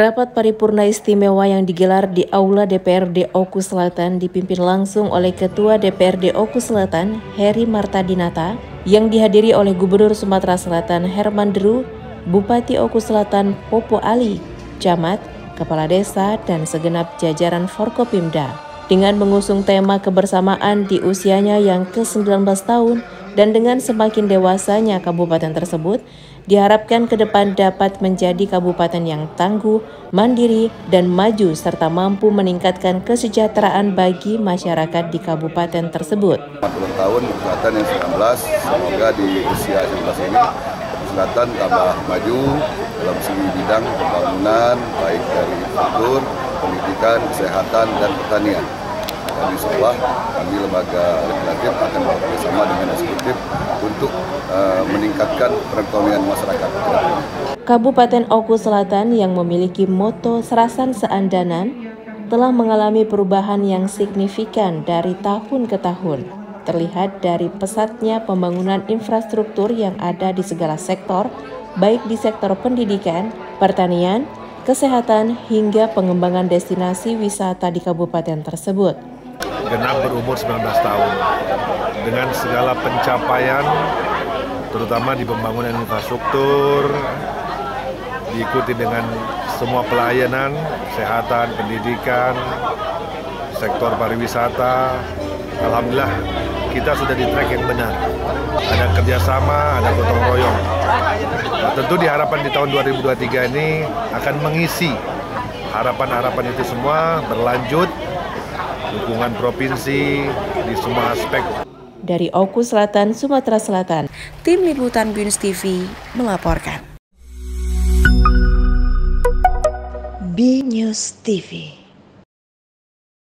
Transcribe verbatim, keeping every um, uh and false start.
Rapat paripurna istimewa yang digelar di Aula D P R D Oku Selatan dipimpin langsung oleh Ketua D P R D Oku Selatan, Heri Martadinata, yang dihadiri oleh Gubernur Sumatera Selatan Herman Deru, Bupati Oku Selatan Popo Ali, Camat, Kepala Desa, dan segenap jajaran Forkopimda. Dengan mengusung tema kebersamaan di usianya yang ke sembilan belas tahun dan dengan semakin dewasanya kabupaten tersebut, diharapkan ke depan dapat menjadi kabupaten yang tangguh, mandiri, dan maju serta mampu meningkatkan kesejahteraan bagi masyarakat di kabupaten tersebut. empat puluh tahun Selatan yang sembilan belas, semoga di usia sembilan belas ini Selatan tambah maju dalam segi bidang pembangunan, baik dari infrastruktur, pendidikan, kesehatan, dan pertanian. Dan insya Allah kami lembaga legislatif akan bekerjasama dengan eksekutif untuk uh, meningkatkan perekonomian masyarakat. Kabupaten Oku Selatan yang memiliki moto Serasan Seandanan telah mengalami perubahan yang signifikan dari tahun ke tahun. Terlihat dari pesatnya pembangunan infrastruktur yang ada di segala sektor, baik di sektor pendidikan, pertanian, kesehatan, hingga pengembangan destinasi wisata di kabupaten tersebut. Genap berumur sembilan belas tahun dengan segala pencapaian terutama di pembangunan infrastruktur, diikuti dengan semua pelayanan, kesehatan, pendidikan, sektor pariwisata. Alhamdulillah kita sudah di track yang benar. Ada kerjasama, ada gotong royong. Nah, tentu diharapkan di tahun dua ribu dua puluh tiga ini akan mengisi harapan-harapan itu semua, berlanjut dukungan provinsi di semua aspek. Dari Oku Selatan, Sumatera Selatan, Tim Liputan B I N U S T V melaporkan. B I N U S T V.